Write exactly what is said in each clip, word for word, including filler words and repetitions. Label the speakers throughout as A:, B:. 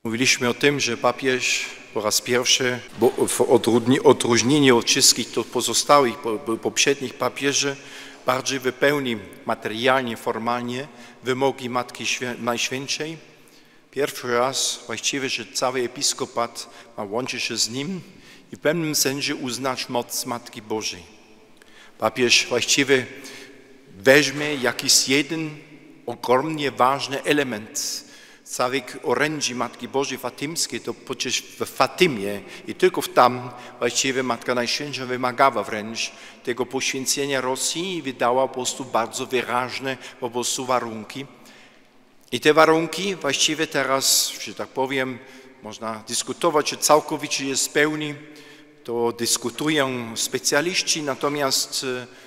A: Mówiliśmy o tym, że papież po raz pierwszy, bo w odróżnieniu od wszystkich pozostałych poprzednich papieży, bardziej wypełni materialnie, formalnie wymogi Matki Najświętszej. Pierwszy raz właściwie, że cały episkopat ma łączyć się z nim i w pewnym sensie uznać moc Matki Bożej. Papież właściwie weźmie jakiś jeden ogromnie ważny element całej orędzi Matki Bożej Fatymskiej, to przecież w Fatymie i tylko tam właściwie Matka Najświętsza wymagała wręcz tego poświęcenia Rosji i wydała po prostu bardzo wyraźne po prostu warunki. I te warunki właściwie teraz, że tak powiem, można dyskutować, czy całkowicie je spełni, to dyskutują specjaliści, natomiast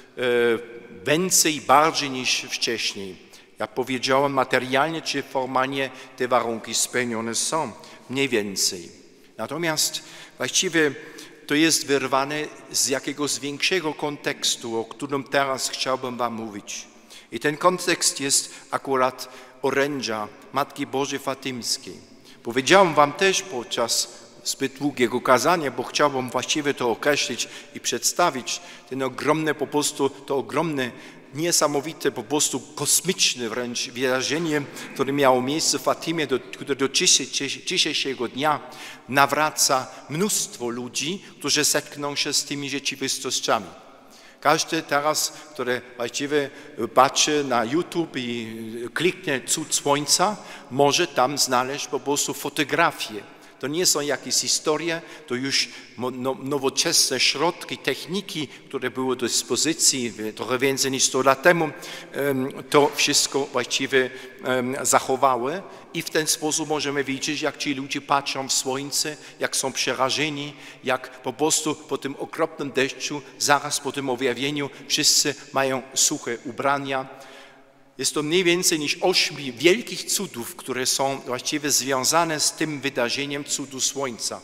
A: e, więcej, bardziej niż wcześniej. Jak powiedziałem, materialnie czy formalnie te warunki spełnione są, mniej więcej. Natomiast właściwie to jest wyrwane z jakiegoś większego kontekstu, o którym teraz chciałbym wam mówić. I ten kontekst jest akurat orędzia Matki Bożej Fatymskiej. Powiedziałem wam też podczas zbyt długiego kazania, bo chciałbym właściwie to określić i przedstawić, ten ogromny po prostu, to ogromne, niesamowite, po prostu kosmiczne wręcz wydarzenie, które miało miejsce w Fatimie, do, które do dzisiejszego dnia nawraca mnóstwo ludzi, którzy zetkną się z tymi rzeczywistościami. Każdy teraz, który właściwie patrzy na YouTube i kliknie Cud Słońca, może tam znaleźć po prostu fotografię. To nie są jakieś historie, to już nowoczesne środki, techniki, które były do dyspozycji trochę więcej niż sto lat temu, to wszystko właściwie zachowały i w ten sposób możemy widzieć, jak ci ludzie patrzą w słońce, jak są przerażeni, jak po prostu po tym okropnym deszczu, zaraz po tym objawieniu wszyscy mają suche ubrania. Jest to mniej więcej niż osiem wielkich cudów, które są właściwie związane z tym wydarzeniem cudu Słońca.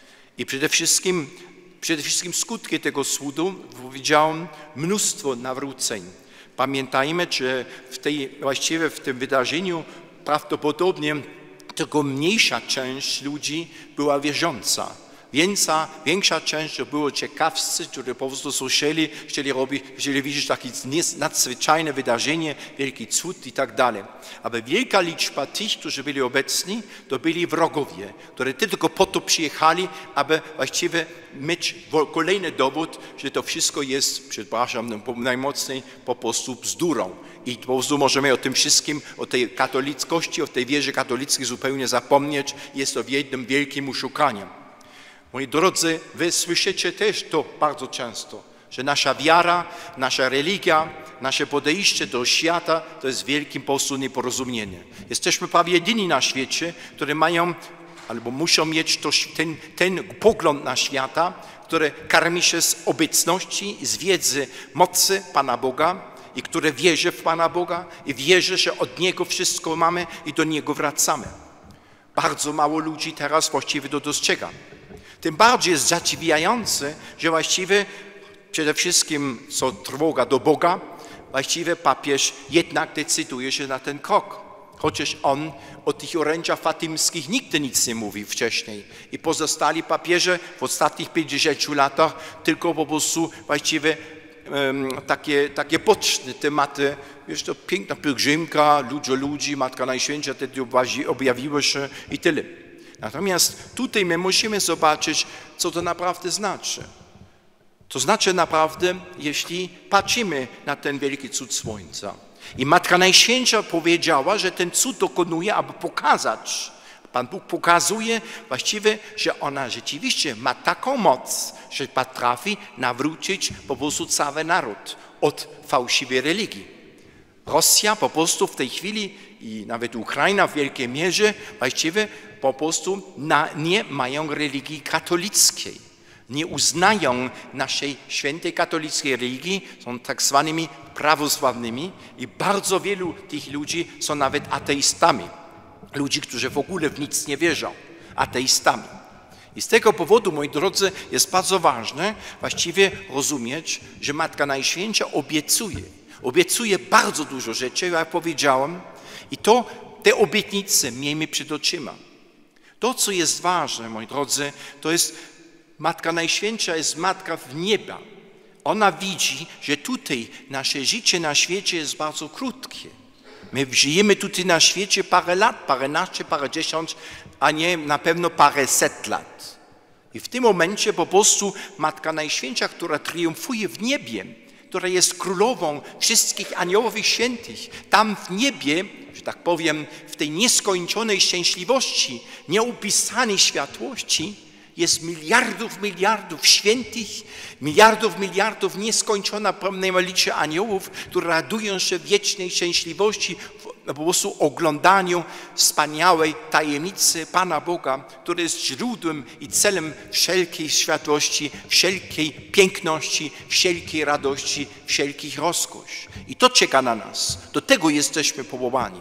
A: I przede wszystkim, przede wszystkim skutki tego cudu, powiedziałem, mnóstwo nawróceń. Pamiętajmy, że w tej, właściwie w tym wydarzeniu prawdopodobnie tylko mniejsza część ludzi była wierząca. Większa, większa część to było ciekawscy, którzy po prostu słyszeli, chcieli robić, chcieli widzieć takie nadzwyczajne wydarzenie, wielki cud i tak dalej. Ale wielka liczba tych, którzy byli obecni, to byli wrogowie, którzy tylko po to przyjechali, aby właściwie mieć kolejny dowód, że to wszystko jest, przepraszam, najmocniej po prostu bzdurą. I po prostu możemy o tym wszystkim, o tej katolickości, o tej wierze katolickiej zupełnie zapomnieć. Jest to w jednym wielkim oszukaniu. Moi drodzy, wy słyszycie też to bardzo często, że nasza wiara, nasza religia, nasze podejście do świata to jest wielkim po prostu nieporozumienie. Jesteśmy prawie jedyni na świecie, którzy mają albo muszą mieć to, ten, ten pogląd na świata, który karmi się z obecności, z wiedzy mocy Pana Boga i które wierzy w Pana Boga i wierzy, że od Niego wszystko mamy i do Niego wracamy. Bardzo mało ludzi teraz właściwie to dostrzega. Tym bardziej jest zadziwiające, że właściwie przede wszystkim co trwoga do Boga, właściwie papież jednak decyduje się na ten krok. Chociaż on o tych orędziach fatymskich nigdy nic nie mówił wcześniej. I pozostali papieże w ostatnich pięćdziesięciu latach tylko po prostu właściwie um, takie, takie boczne tematy. Wiesz, to piękna pielgrzymka, ludzie ludzi, Matka Najświętsza wtedy objawiła się i tyle. Natomiast tutaj my musimy zobaczyć, co to naprawdę znaczy. To znaczy naprawdę, jeśli patrzymy na ten wielki cud Słońca. I Matka Najświętsza powiedziała, że ten cud dokonuje, aby pokazać. Pan Bóg pokazuje właściwie, że ona rzeczywiście ma taką moc, że potrafi nawrócić po prostu cały naród od fałszywej religii. Rosja po prostu w tej chwili i nawet Ukraina w wielkiej mierze właściwie po prostu na, nie mają religii katolickiej. Nie uznają naszej świętej katolickiej religii, są tak zwanymi prawosławnymi i bardzo wielu tych ludzi są nawet ateistami. Ludzi, którzy w ogóle w nic nie wierzą, ateistami. I z tego powodu, moi drodzy, jest bardzo ważne właściwie rozumieć, że Matka Najświętsza obiecuje. Obiecuje bardzo dużo rzeczy, jak powiedziałem, i to te obietnice miejmy przed oczyma. To, co jest ważne, moi drodzy, to jest Matka Najświętsza jest Matka w nieba. Ona widzi, że tutaj nasze życie na świecie jest bardzo krótkie. My żyjemy tutaj na świecie parę lat, paręnaście, parędziesiąt, a nie na pewno paręset lat. I w tym momencie po prostu Matka Najświętsza, która triumfuje w niebie, która jest królową wszystkich aniołów i świętych, tam w niebie, że tak powiem, w tej nieskończonej szczęśliwości, nieupisanej światłości, jest miliardów, miliardów świętych, miliardów, miliardów nieskończona pełna liczba aniołów, które radują się w wiecznej szczęśliwości, po prostu oglądaniu wspaniałej tajemnicy Pana Boga, który jest źródłem i celem wszelkiej światłości, wszelkiej piękności, wszelkiej radości, wszelkich rozkosz. I to czeka na nas. Do tego jesteśmy powołani.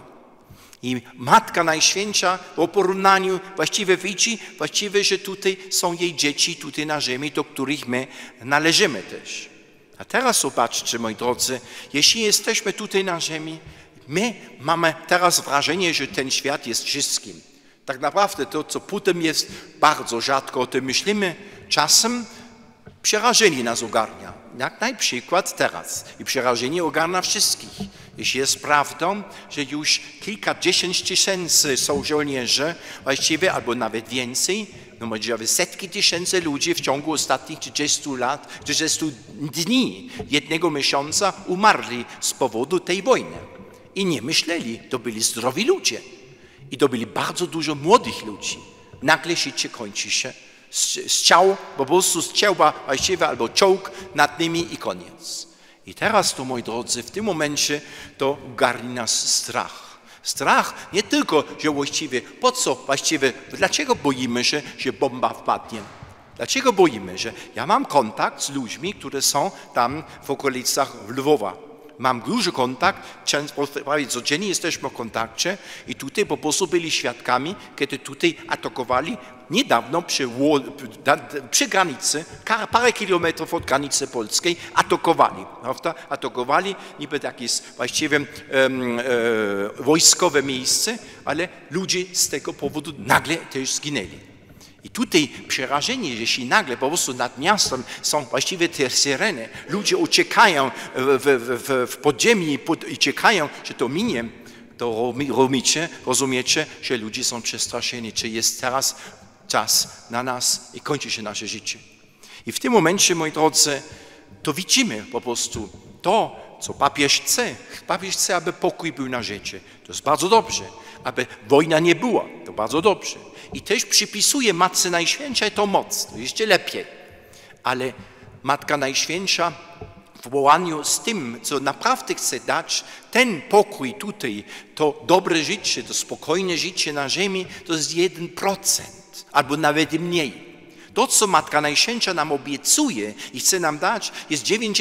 A: I Matka Najświętsza w porównaniu właściwie widzi, właściwie, że tutaj są jej dzieci, tutaj na ziemi, do których my należymy też. A teraz zobaczcie, moi drodzy, jeśli jesteśmy tutaj na ziemi, my mamy teraz wrażenie, że ten świat jest wszystkim. Tak naprawdę to, co potem jest, bardzo rzadko o tym myślimy, czasem przerażenie nas ogarnia. Jak na przykład teraz. I przerażenie ogarnia wszystkich. Jeśli jest prawdą, że już kilkadziesiąt tysięcy są żołnierze, właściwie, albo nawet więcej, no może setki tysięcy ludzi w ciągu ostatnich trzydziestu lat, trzydziestu dni, jednego miesiąca umarli z powodu tej wojny. I nie myśleli, to byli zdrowi ludzie. I to byli bardzo dużo młodych ludzi. Nagle życie kończy się. Strzał, po prostu strzała właściwie albo czołg nad nimi i koniec. I teraz to, moi drodzy, w tym momencie to garni nas strach. Strach nie tylko, że właściwie, po co właściwie, dlaczego boimy się, że bomba wpadnie? Dlaczego boimy się? Ja mam kontakt z ludźmi, którzy są tam w okolicach Lwowa. Mam duży kontakt, często, prawie codziennie jesteśmy w kontakcie i tutaj po prostu byli świadkami, kiedy tutaj atakowali niedawno przy, przy granicy, parę kilometrów od granicy polskiej, atakowali, prawda? Atakowali niby takie właściwie um, e, wojskowe miejsce, ale ludzie z tego powodu nagle też zginęli. I tutaj przerażenie, jeśli nagle po prostu nad miastem są właściwie te syreny, ludzie uciekają w, w, w podziemi i czekają, że to minie, to rozumiecie, rozumiecie, że ludzie są przestraszeni, czy jest teraz czas na nas i kończy się nasze życie. I w tym momencie, moi drodzy, to widzimy po prostu to, co papież chce. Papież chce, aby pokój był na świecie. To jest bardzo dobrze. Aby wojna nie była. To bardzo dobrze. I też przypisuje Matce Najświętszej to moc. To jeszcze lepiej. Ale Matka Najświętsza w połączeniu z tym, co naprawdę chce dać, ten pokój tutaj, to dobre życie, to spokojne życie na ziemi, to jest jeden procent, albo nawet mniej. To, co Matka Najświętsza nam obiecuje i chce nam dać, jest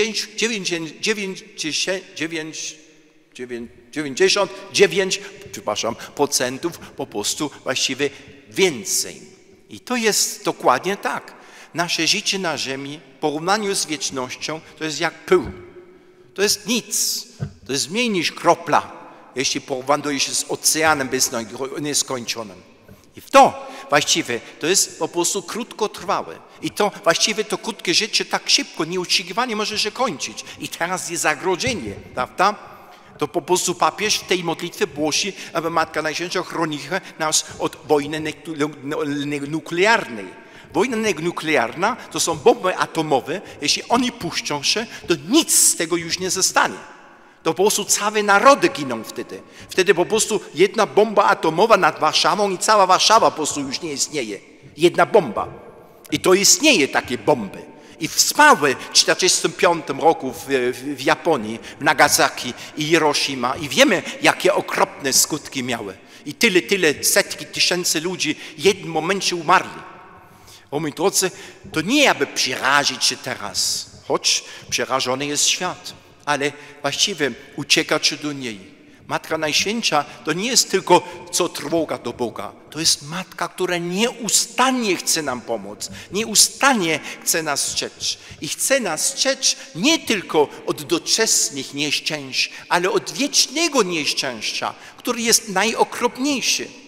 A: dziewięćdziesiąt dziewięć przepraszam, procentów po prostu właściwie więcej. I to jest dokładnie tak. Nasze życie na ziemi w porównaniu z wiecznością to jest jak pył. To jest nic. To jest mniej niż kropla, jeśli porównuje się z oceanem nieskończonym. I to właściwie to jest po prostu krótkotrwałe. I to właściwie to krótkie życie tak szybko, nieoczekiwanie może się kończyć. I teraz jest zagrożenie, prawda? To po prostu papież w tej modlitwie głosi, aby Matka Najświętsza chroniła nas od wojny nuklearnej. Wojna nuklearna to są bomby atomowe. Jeśli oni puszczą się, to nic z tego już nie zostanie. To po prostu całe narody giną wtedy. Wtedy po prostu jedna bomba atomowa nad Warszawą i cała Warszawa po prostu już nie istnieje. Jedna bomba. I to istnieje takie bomby. I wspały w tysiąc dziewięćset czterdziestym piątym roku w, w, w Japonii, w Nagasaki i Hiroshima. I wiemy, jakie okropne skutki miały. I tyle, tyle setki tysięcy ludzi w jednym momencie umarli. O moi drodzy, to nie aby przerazić się teraz, choć przerażony jest świat, ale właściwie uciekać do niej. Matka Najświętsza to nie jest tylko co trwoga do Boga. To jest Matka, która nieustannie chce nam pomóc. Nieustannie chce nas strzec. I chce nas strzec nie tylko od doczesnych nieszczęść, ale od wiecznego nieszczęścia, który jest najokropniejszy.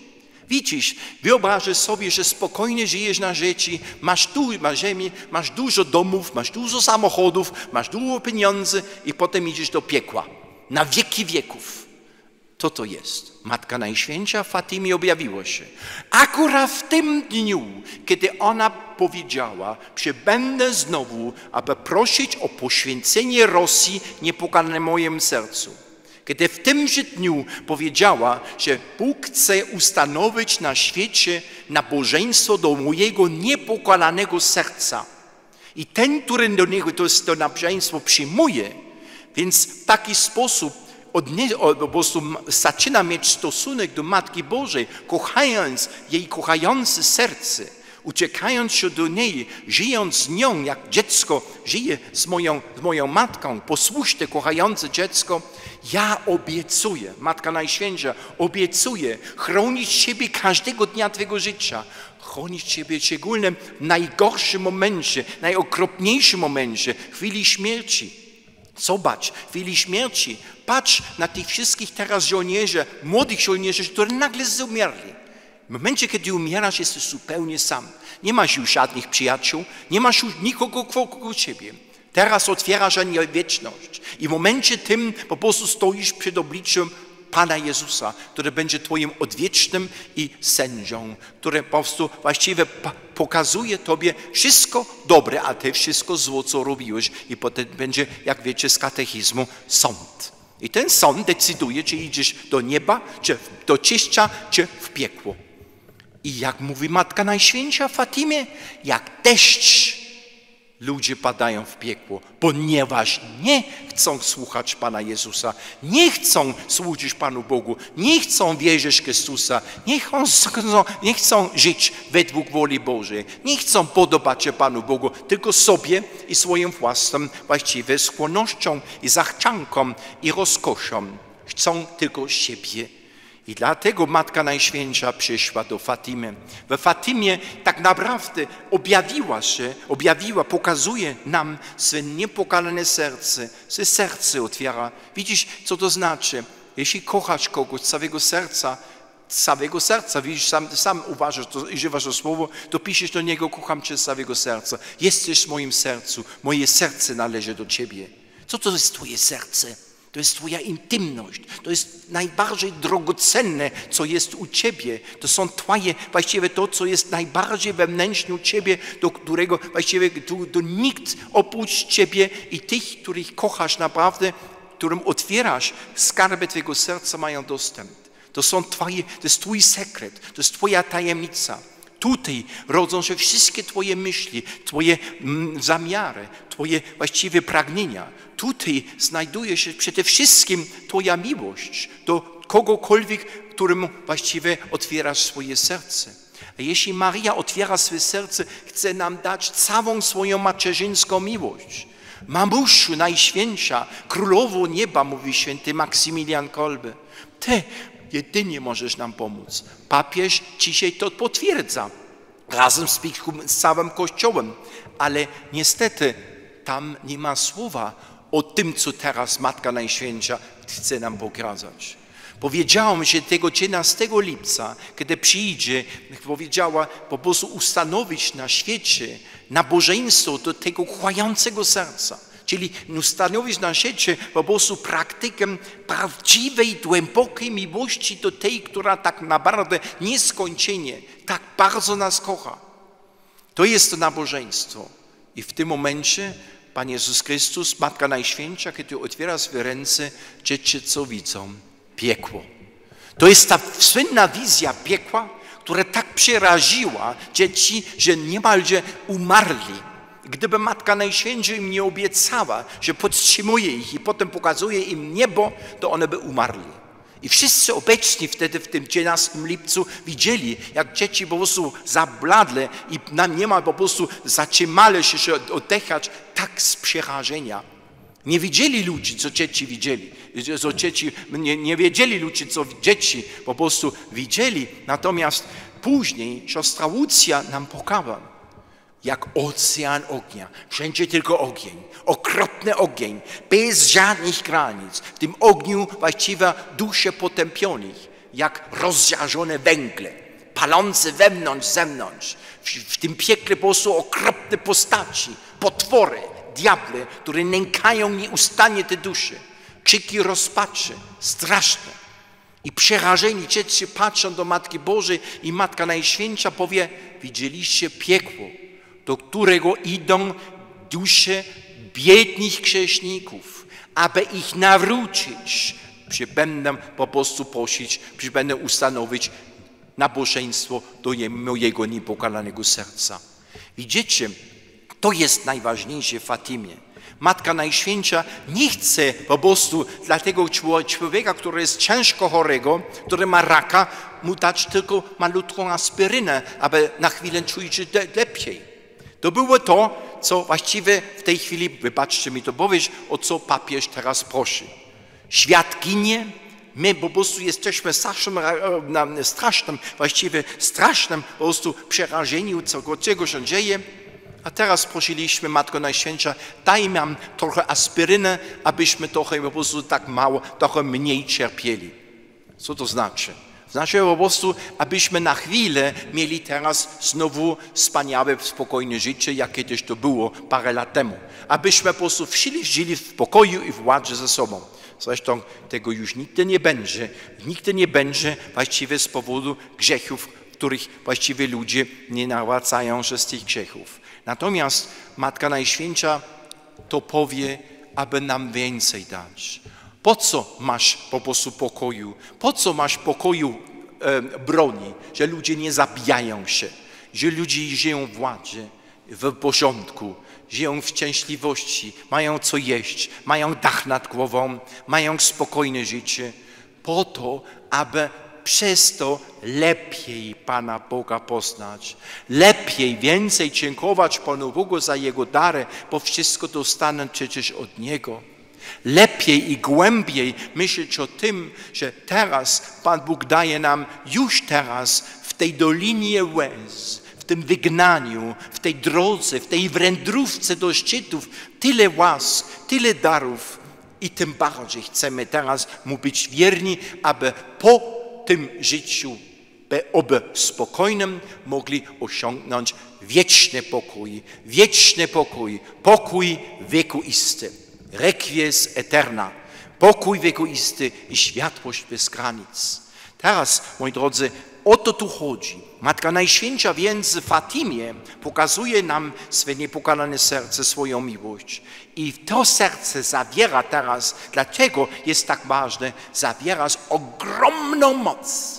A: Widzisz, wyobrażasz sobie, że spokojnie żyjesz na życiu, masz tu na ziemi, masz dużo domów, masz dużo samochodów, masz dużo pieniędzy i potem idziesz do piekła. Na wieki wieków. Co to jest? Matka Najświętsza w Fatimie objawiła się. Akurat w tym dniu, kiedy ona powiedziała, że będę znowu, aby prosić o poświęcenie Rosji niepokalanej moim sercu. Kiedy w tymże dniu powiedziała, że Bóg chce ustanowić na świecie nabożeństwo do mojego niepokalanego serca. I ten, który do niego to, to nabożeństwo przyjmuje, więc w taki sposób odnie, po prostu zaczyna mieć stosunek do Matki Bożej, kochając jej kochające serce, uciekając się do niej, żyjąc z nią, jak dziecko żyje z moją, z moją matką, posłuszne, kochające dziecko. Ja obiecuję, Matka Najświętsza obiecuje chronić Ciebie każdego dnia Twojego życia, chronić Ciebie szczególnie w najgorszym momencie, najokropniejszym momencie, w chwili śmierci. Zobacz, w chwili śmierci, patrz na tych wszystkich teraz żołnierzy, młodych żołnierzy, którzy nagle zumierli. W momencie, kiedy umierasz, jesteś zupełnie sam. Nie masz już żadnych przyjaciół, nie masz już nikogo wokół ciebie. Teraz otwierasz wieczność. I w momencie tym po prostu stoisz przed obliczem Pana Jezusa, który będzie Twoim odwiecznym i sędzią, który po prostu właściwie pokazuje Tobie wszystko dobre, a Ty wszystko zło, co robiłeś. I potem będzie, jak wiecie z katechizmu, sąd. I ten sąd decyduje, czy idziesz do nieba, czy do czyścia, czy w piekło. I jak mówi Matka Najświętsza w Fatimie, jak deszcz ludzie padają w piekło, ponieważ nie chcą słuchać Pana Jezusa, nie chcą służyć Panu Bogu, nie chcą wierzyć w Chrystusa, nie chcą, nie chcą żyć według woli Bożej, nie chcą podobać się Panu Bogu, tylko sobie i swoim własnym właściwie skłonnościom i zachciankom i rozkoszom. Chcą tylko siebie. I dlatego Matka Najświętsza przyszła do Fatimy. W Fatimie tak naprawdę objawiła się, objawiła, pokazuje nam swe niepokalane serce, swe serce otwiera. Widzisz, co to znaczy? Jeśli kochasz kogoś z całego serca, z całego serca, widzisz, sam, sam uważasz to, i żywasz to słowo, to piszesz do niego, kocham Cię z całego serca. Jesteś w moim sercu, moje serce należy do Ciebie. Co to jest Twoje serce? To jest Twoja intymność, to jest najbardziej drogocenne, co jest u Ciebie. To są Twoje, właściwie to, co jest najbardziej wewnętrznie u Ciebie, do którego właściwie do, do nikt oprócz Ciebie i tych, których kochasz naprawdę, którym otwierasz skarby Twojego serca, mają dostęp. To są Twoje, to jest Twój sekret, to jest Twoja tajemnica. Tutaj rodzą się wszystkie Twoje myśli, Twoje mm, zamiary, Twoje właściwie pragnienia. Tutaj znajduje się przede wszystkim Twoja miłość do kogokolwiek, któremu właściwie otwierasz swoje serce. A jeśli Maria otwiera swoje serce, chce nam dać całą swoją macierzyńską miłość. Mamusiu Najświętsza, Królowo Nieba, mówi święty Maksymilian Kolbe. Ty jedynie możesz nam pomóc. Papież dzisiaj to potwierdza, razem z, z całym Kościołem. Ale niestety tam nie ma słowa o tym, co teraz Matka Najświętsza chce nam pokazać. Powiedziałam, że tego trzynastego lipca, kiedy przyjdzie, powiedziała po prostu ustanowić na świecie nabożeństwo do tego kochającego serca. Czyli ustanowić na świecie po prostu praktykę prawdziwej, głębokiej miłości do tej, która tak naprawdę nieskończenie, tak bardzo nas kocha. To jest to nabożeństwo. I w tym momencie Pan Jezus Chrystus, Matka Najświętsza, kiedy otwiera swoje ręce, dzieci co widzą? Piekło. To jest ta słynna wizja piekła, która tak przeraziła dzieci, że niemalże umarli. Gdyby Matka Najświętsza im nie obiecała, że podtrzymuje ich i potem pokazuje im niebo, to one by umarli. I wszyscy obecni wtedy w tym trzynastego lipcu widzieli, jak dzieci po prostu zabladle i nam niemal po prostu zatrzymali się oddychać tak z przerażenia. Nie widzieli ludzi, co dzieci widzieli. Co dzieci, nie, nie wiedzieli ludzi, co dzieci po prostu widzieli. Natomiast później siostra Łucja nam pokazała, jak ocean ognia. Wszędzie tylko ogień. Okropny ogień. Bez żadnych granic. W tym ogniu właściwie dusze potępionych. Jak rozżarzone węgle. palące wewnątrz, zewnątrz. W, w tym piekle po prostu okropne postaci, potwory, diable, które nękają nieustannie te dusze. Krzyki rozpaczy, straszne. I przerażeni dzieci patrzą do Matki Bożej i Matka Najświętsza powie, widzieliście piekło, do którego idą dusze biednych grzeszników, aby ich nawrócić. Przybędę po prostu prosić, przybędę ustanowić nabożeństwo do mojego niepokalanego serca. Widzicie, to jest najważniejsze w Fatimie. Matka Najświętsza nie chce po prostu dla tego człowieka, który jest ciężko chorego, który ma raka, mu dać tylko malutką aspirynę, aby na chwilę czuć się lepiej. To było to, co właściwie w tej chwili, wybaczcie mi to powiedzieć, o co papież teraz prosi. Świat ginie, my po prostu jesteśmy strasznym, strasznym, właściwie strasznym po prostu przerażeniu, czego się dzieje. A teraz prosiliśmy Matko Najświętsza, daj nam trochę aspirynę, abyśmy trochę po prostu tak mało, trochę mniej cierpieli. Co to znaczy? Znaczy po prostu, abyśmy na chwilę mieli teraz znowu wspaniałe, spokojne życie, jak kiedyś to było parę lat temu. Abyśmy po prostu żyli, żyli w pokoju i w ładzie ze sobą. Zresztą tego już nigdy nie będzie. Nigdy nie będzie właściwie z powodu grzechów, których właściwie ludzie nie nawracają się z tych grzechów. Natomiast Matka Najświętsza to powie, aby nam więcej dać. Po co masz po prostu pokoju? Po co masz pokoju e, broni? Że ludzie nie zabijają się, że ludzie żyją w ładzie, w porządku, żyją w szczęśliwości, mają co jeść, mają dach nad głową, mają spokojne życie. Po to, aby przez to lepiej Pana Boga poznać, lepiej, więcej dziękować Panu Bogu za Jego dary, bo wszystko dostanę przecież od Niego. Lepiej i głębiej myśleć o tym, że teraz Pan Bóg daje nam już teraz w tej dolinie łez, w tym wygnaniu, w tej drodze, w tej wędrówce do szczytów tyle łask, tyle darów i tym bardziej chcemy teraz Mu być wierni, aby po tym życiu, oby spokojnym, mogli osiągnąć wieczny pokój, wieczny pokój, pokój wiekuisty, requies eterna, pokój wiekuisty i światłość bez granic. Teraz, moi drodzy, o to tu chodzi. Matka Najświętsza więc w Fatimie pokazuje nam swe niepokalane serce, swoją miłość. I to serce zawiera teraz, dlatego jest tak ważne, zawiera ogromną moc,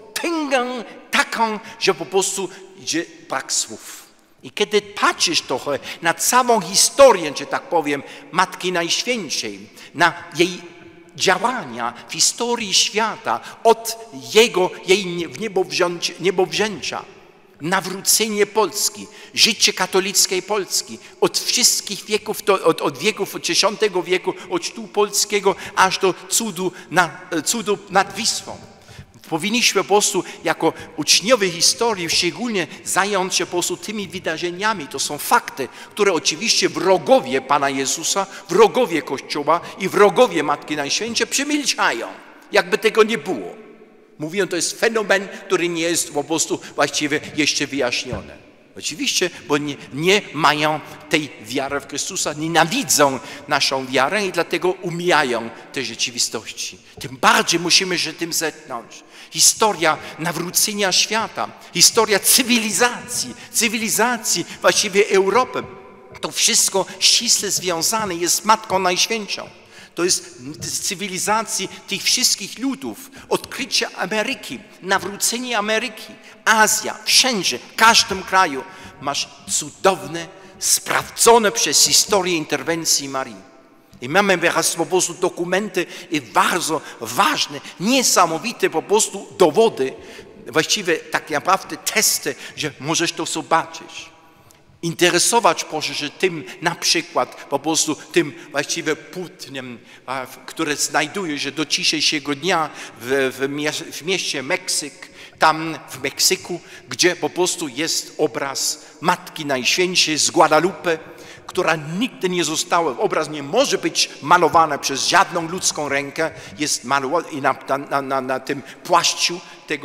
A: potęgę taką, że po prostu idzie brak słów. I kiedy patrzysz trochę na całą historię, że tak powiem, Matki Najświętszej, na jej działania w historii świata od jego, jej niebowzięcia, nawrócenie Polski, życie katolickiej Polski, od wszystkich wieków, od, od wieków, od dziesiątego wieku, od chrztu polskiego, aż do cudu, na, cudu nad Wisłą. Powinniśmy po prostu jako uczniowie historii szczególnie zająć się po prostu tymi wydarzeniami. To są fakty, które oczywiście wrogowie Pana Jezusa, wrogowie Kościoła i wrogowie Matki Najświętszej przemilczają, jakby tego nie było. Mówią, to jest fenomen, który nie jest po prostu właściwie jeszcze wyjaśniony. Oczywiście, bo nie, nie mają tej wiary w Chrystusa, nienawidzą naszą wiarę i dlatego umijają tej rzeczywistości. Tym bardziej musimy się tym zetknąć. Historia nawrócenia świata, historia cywilizacji, cywilizacji właściwie Europy. To wszystko ściśle związane jest z Matką Najświętszą. To jest z cywilizacji tych wszystkich ludów, odkrycie Ameryki, nawrócenie Ameryki, Azja, wszędzie, w każdym kraju masz cudowne, sprawdzone przez historię interwencji Marii. I mamy teraz po prostu dokumenty i bardzo ważne, niesamowite po prostu dowody, właściwie tak naprawdę testy, że możesz to zobaczyć. Interesować proszę się tym na przykład po prostu tym właściwie płótnem, które znajduje się do dzisiejszego dnia w, w, mie w mieście Meksyk, tam w Meksyku, gdzie po prostu jest obraz Matki Najświętszej z Guadalupe, która nigdy nie została, obraz nie może być malowany przez żadną ludzką rękę, jest malowany i na, na, na, na tym płaszczu tego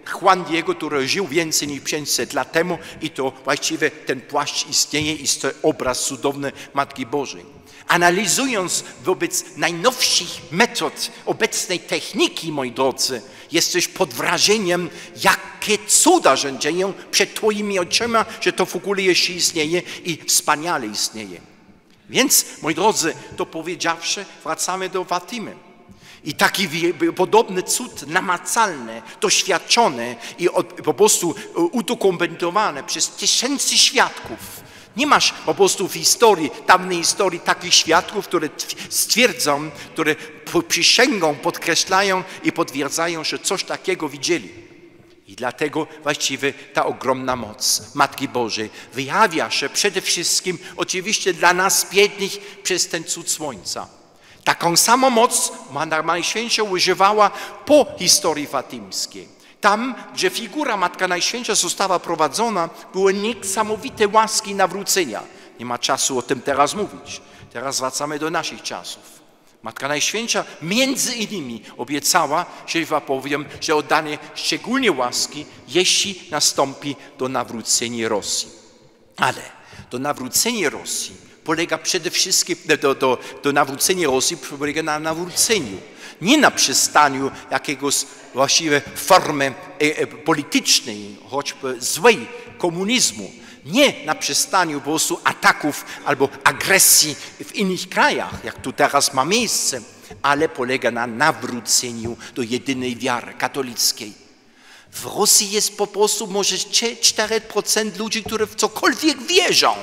A: Juan Diego, który żył więcej niż pięćset lat temu i to właściwie ten płaszcz istnieje i jest to obraz cudowny Matki Bożej. Analizując wobec najnowszych metod obecnej techniki, moi drodzy, jesteś pod wrażeniem, jakie cuda się dzieją przed twoimi oczyma, że to w ogóle jeszcze istnieje i wspaniale istnieje. Więc, moi drodzy, to powiedziawszy, wracamy do Fatimy. I taki podobny cud namacalny, doświadczony i po prostu udokumentowany przez tysięcy świadków. Nie masz po prostu w historii, dawnej historii takich świadków, które stwierdzą, które przysięgą, podkreślają i potwierdzają, że coś takiego widzieli. I dlatego właściwie ta ogromna moc Matki Bożej wyjawia się przede wszystkim oczywiście dla nas biednych przez ten cud słońca. Taką samą moc Matka Najświętsza używała po historii fatymskiej. Tam, gdzie figura Matka Najświętsza została prowadzona, były niesamowite łaski nawrócenia. Nie ma czasu o tym teraz mówić. Teraz wracamy do naszych czasów. Matka Najświętsza między innymi obiecała, że wam powiem, że oddanie szczególnie łaski, jeśli nastąpi do nawrócenia Rosji. Ale do nawrócenia Rosji polega przede wszystkim, do, do, do nawrócenia Rosji polega na nawróceniu. Nie na przestaniu jakiegoś właściwie formy politycznej, choćby złej komunizmu. Nie na przestaniu po prostu ataków albo agresji w innych krajach, jak tu teraz ma miejsce, ale polega na nawróceniu do jedynej wiary katolickiej. W Rosji jest po prostu może cztery procent ludzi, którzy w cokolwiek wierzą.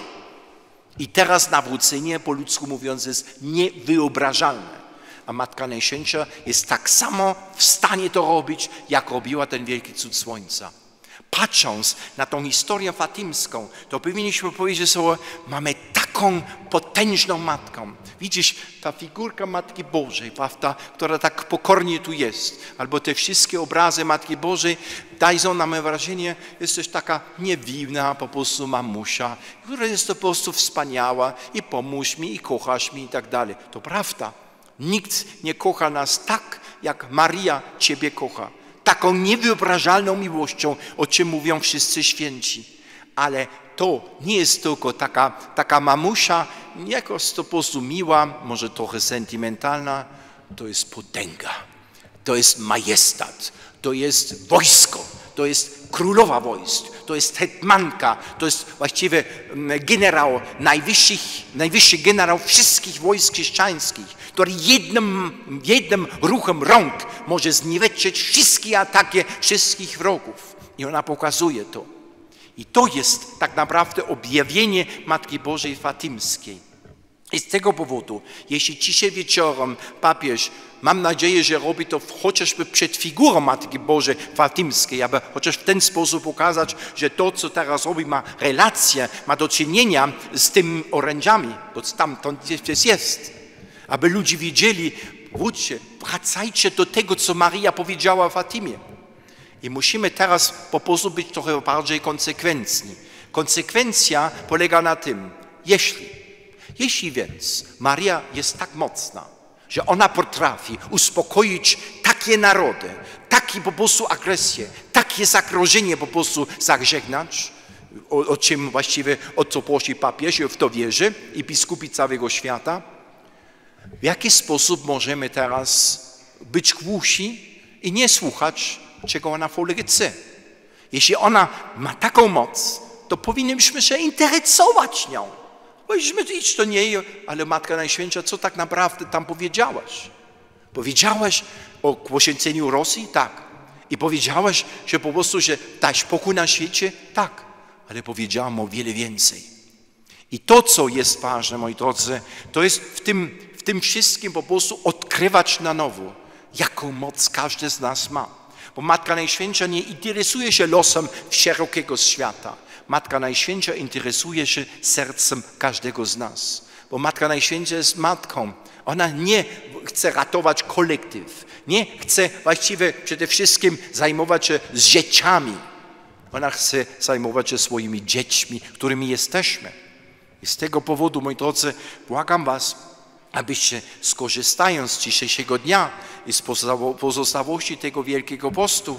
A: I teraz nawrócenie, po ludzku mówiąc, jest niewyobrażalne. A Matka Najświętsza jest tak samo w stanie to robić, jak robiła ten wielki cud słońca. Patrząc na tą historię fatymską, to powinniśmy powiedzieć sobie, mamy taką potężną Matką. Widzisz, ta figurka Matki Bożej, prawda, która tak pokornie tu jest, albo te wszystkie obrazy Matki Bożej dają nam wrażenie, jesteś taka niewinna po prostu mamusia, która jest po prostu wspaniała i pomóż mi, i kochasz mi i tak dalej. To prawda. Nikt nie kocha nas tak, jak Maria Ciebie kocha. Taką niewyobrażalną miłością, o czym mówią wszyscy święci. Ale to nie jest tylko taka, taka mamusia, jakoś to po prostu miła, może trochę sentymentalna. To jest potęga, to jest majestat, to jest wojsko, to jest królowa wojsk, to jest hetmanka, to jest właściwie generał, najwyższy, najwyższy generał wszystkich wojsk chrześcijańskich, który jednym, jednym ruchem rąk może zniweczyć wszystkie ataki wszystkich wrogów. I ona pokazuje to. I to jest tak naprawdę objawienie Matki Bożej Fatymskiej. I z tego powodu, jeśli dzisiaj wieczorem papież, mam nadzieję, że robi to chociażby przed figurą Matki Bożej Fatymskiej, aby chociaż w ten sposób pokazać, że to, co teraz robi, ma relację, ma do czynienia z tymi orędziami, bo stamtąd gdzieś jest. Aby ludzie wiedzieli, wróćcie, wracajcie do tego, co Maria powiedziała w Fatymie. I musimy teraz po prostu być trochę bardziej konsekwentni. Konsekwencja polega na tym, jeśli Jeśli więc Maria jest tak mocna, że ona potrafi uspokoić takie narody, takie po prostu agresje, takie zagrożenie po prostu zażegnać, o, o czym właściwie, o co prosi papież, w to wierzy i biskupi całego świata, w jaki sposób możemy teraz być głusi i nie słuchać, czego ona w ogóle chce. Jeśli ona ma taką moc, to powinniśmy się interesować nią. Powiedzmy, idź do niej, ale Matka Najświętsza, co tak naprawdę tam powiedziałaś? Powiedziałaś o poświęceniu Rosji? Tak. I powiedziałaś, że po prostu, że dać pokój na świecie? Tak. Ale powiedziałam o wiele więcej. I to, co jest ważne, moi drodzy, to jest w tym, w tym wszystkim po prostu odkrywać na nowo, jaką moc każdy z nas ma. Bo Matka Najświętsza nie interesuje się losem szerokiego świata. Matka Najświętsza interesuje się sercem każdego z nas. Bo Matka Najświętsza jest matką. Ona nie chce ratować kolektyw. Nie chce właściwie przede wszystkim zajmować się z dzieciami. Ona chce zajmować się swoimi dziećmi, którymi jesteśmy. I z tego powodu, moi drodzy, błagam was, abyście skorzystając z dzisiejszego dnia i z pozostałości tego Wielkiego Postu,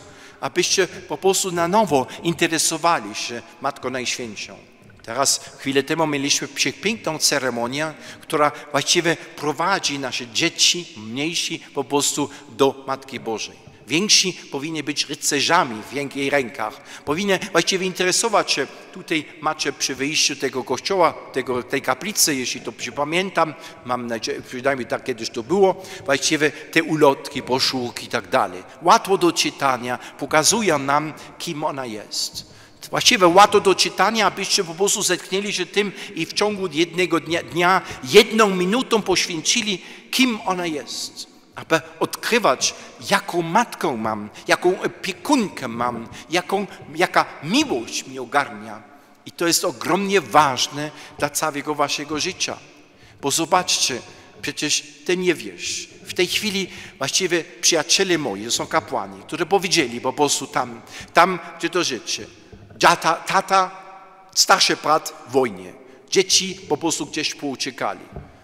A: abyście po prostu na nowo interesowali się Matką Najświętszą. Teraz chwilę temu mieliśmy przepiękną ceremonię, która właściwie prowadzi nasze dzieci, mniejsi po prostu do Matki Bożej. Więksi powinni być rycerzami w jej rękach. Powinni właściwie interesować się. Tutaj macie przy wyjściu tego kościoła, tego, tej kaplicy, jeśli to pamiętam, mam nadzieję, przynajmniej tak kiedyś to było, właściwie te ulotki, broszurki i tak dalej. Łatwo do czytania, pokazują nam, kim ona jest. Właściwie łatwo do czytania, abyście po prostu zetknęli się tym i w ciągu jednego dnia, dnia jedną minutą poświęcili, kim ona jest. Aby odkrywać, jaką matkę mam, jaką opiekunkę mam, jaką, jaka miłość mnie ogarnia. I to jest ogromnie ważne dla całego waszego życia. Bo zobaczcie, przecież ty nie wiesz. W tej chwili właściwie przyjaciele moi, są kapłani, którzy powiedzieli po prostu tam, tam gdzie to życie. Tata, tata, starszy brat w wojnie. Dzieci po prostu gdzieś pouciekali.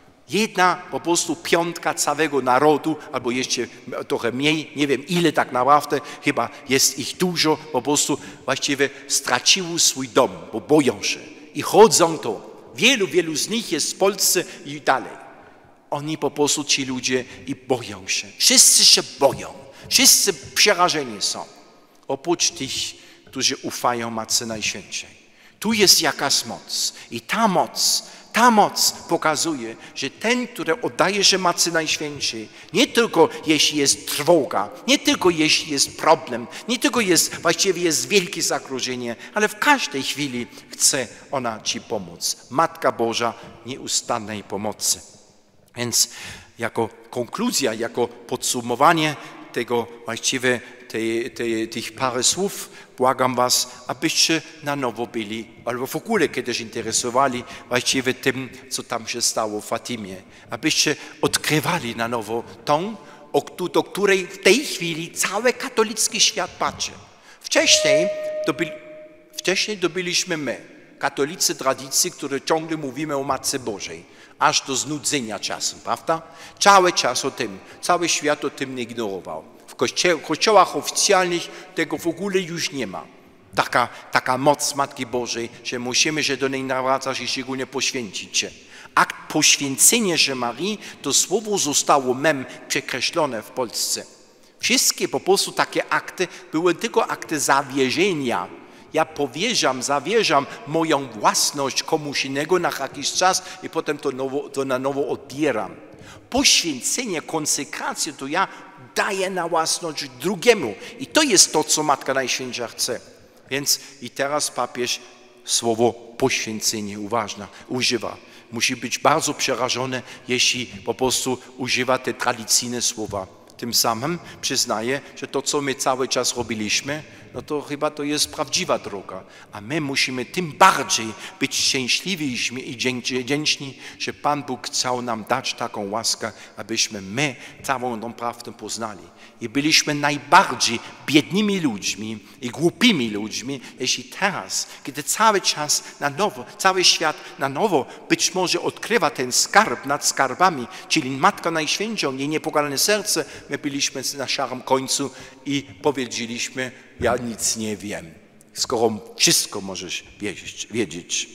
A: Jedna po prostu piątka całego narodu, albo jeszcze trochę mniej, nie wiem ile tak naprawdę, chyba jest ich dużo, po prostu właściwie straciło swój dom, bo boją się. I chodzą to. Wielu, wielu z nich jest w Polsce i dalej. Oni po prostu, ci ludzie, i boją się. Wszyscy się boją. Wszyscy przerażeni są. Oprócz tych, którzy ufają Matce Najświętszej. Tu jest jakaś moc. I ta moc, ta moc pokazuje, że ten, który oddaje się Matce Najświętszej, nie tylko jeśli jest trwoga, nie tylko jeśli jest problem, nie tylko jest, właściwie jest wielkie zagrożenie, ale w każdej chwili chce ona ci pomóc. Matka Boża nieustannej pomocy. Więc jako konkluzja, jako podsumowanie tego właściwie tej, tej, tych parę słów, błagam was, abyście na nowo byli, albo w ogóle kiedyś interesowali właściwie tym, co tam się stało w Fatimie. Abyście odkrywali na nowo tą, do której w tej chwili cały katolicki świat patrzy. Wcześniej to, byli, wcześniej to byliśmy my, katolicy tradycji, które ciągle mówimy o Matce Bożej. Aż do znudzenia czasem, prawda? Cały czas o tym, cały świat o tym nie ignorował. W kościołach oficjalnych tego w ogóle już nie ma. Taka, taka moc Matki Bożej, że musimy się do niej nawracać i szczególnie poświęcić się. Akt poświęcenia się Marii, to słowo zostało mem przekreślone w Polsce. Wszystkie po prostu takie akty były tylko akty zawierzenia. Ja powierzam, zawierzam moją własność komuś innego na jakiś czas i potem to, nowo, to na nowo odbieram. Poświęcenie, konsekrację to ja daję na własność drugiemu. I to jest to, co Matka Najświętsza chce. Więc i teraz papież słowo poświęcenie uważna, używa. Musi być bardzo przerażony, jeśli po prostu używa te tradycyjne słowa. Tym samym przyznaje, że to, co my cały czas robiliśmy, no to chyba to jest prawdziwa droga. A my musimy tym bardziej być szczęśliwi i wdzięczni, że Pan Bóg chciał nam dać taką łaskę, abyśmy my całą tą prawdę poznali. I byliśmy najbardziej biednymi ludźmi i głupimi ludźmi, jeśli teraz, kiedy cały czas na nowo, cały świat na nowo być może odkrywa ten skarb nad skarbami, czyli Matkę Najświętszą, jej niepokalane serce, my byliśmy na szarym końcu i powiedzieliśmy, ja nic nie wiem, skoro wszystko możesz wiedzieć. wiedzieć.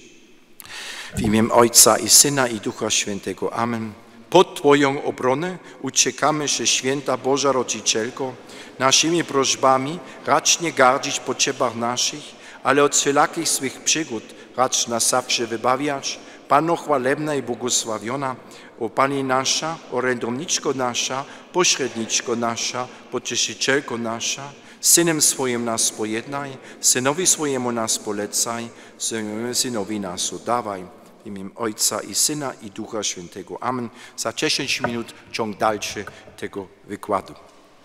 A: W imię Ojca i Syna i Ducha Świętego. Amen. Pod Twoją obronę uciekamy się, Święta Boża Rodzicielko, naszymi prośbami racz nie gardzić potrzebach naszych, ale od wszelakich swych przygód racz nas zawsze wybawiać. Panno chwalebna i błogosławiona, o Pani nasza, orędowniczko nasza, pośredniczko nasza, pocieszycielko nasza, Synem swoim nas pojednaj, Synowi swojemu nas polecaj, Synowi nas oddawaj. W imię Ojca i Syna i Ducha Świętego. Amen. Za dziesięć minut ciąg dalszy tego wykładu.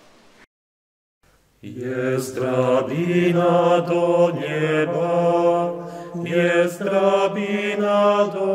B: Jest drabina do nieba, jest drabina do